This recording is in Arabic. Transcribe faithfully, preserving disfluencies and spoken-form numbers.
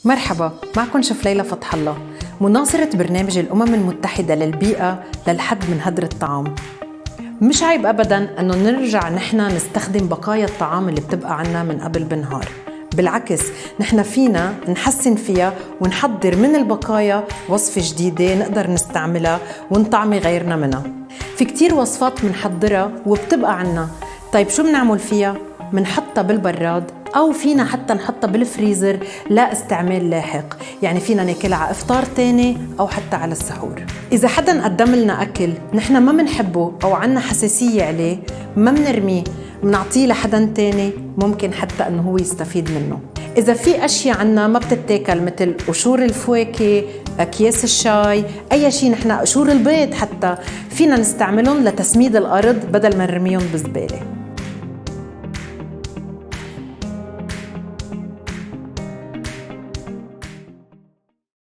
مرحبا، معكم شيف ليلى فتح الله، مناصرة برنامج الأمم المتحدة للبيئة للحد من هدر الطعام. مش عيب أبداً أنه نرجع نحن نستخدم بقايا الطعام اللي بتبقى عنا من قبل بنهار. بالعكس، نحن فينا نحسن فيها ونحضر من البقايا وصفة جديدة نقدر نستعملها ونطعمي غيرنا منها. في كتير وصفات منحضرها وبتبقى عنا. طيب شو بنعمل فيها؟ منحطها بالبراد أو فينا حتى نحطها بالفريزر لا استعمال لاحق، يعني فينا ناكلها على إفطار تاني أو حتى على السحور. إذا حدا قدم لنا أكل نحن ما منحبه أو عنا حساسية عليه، ما منرميه، منعطيه لحدا تاني ممكن حتى أنه هو يستفيد منه. إذا في أشياء عنا ما بتتاكل مثل قشور الفواكه، أكياس الشاي، أي شيء، نحن قشور البيض حتى فينا نستعملهم لتسميد الأرض بدل ما نرميهم بالزبالة.